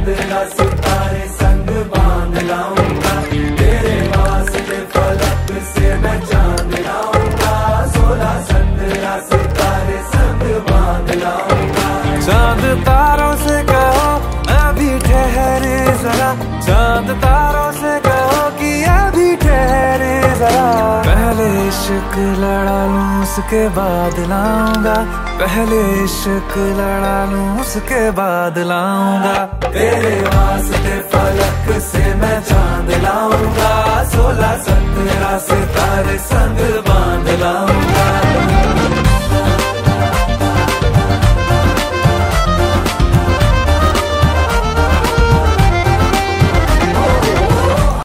17 सितारे संग बांध लाऊंगा, तेरे वास्ते फलक से मैं चांद लाऊंगा। 16 17 सितारे संग बांध लाऊंगा। चांद तारों से कहो अभी ठहरे जरा, चांद तारों से कहो कि अभी ठहरे जरा। पहले इश्क लड़ा लूं उसके बाद लाऊंगा, पहले इश्क लड़ा लूं उसके बाद लाऊंगा। तेरे वास्ते फलक से मैं चांद लाऊंगा, 16 17 सितारे संग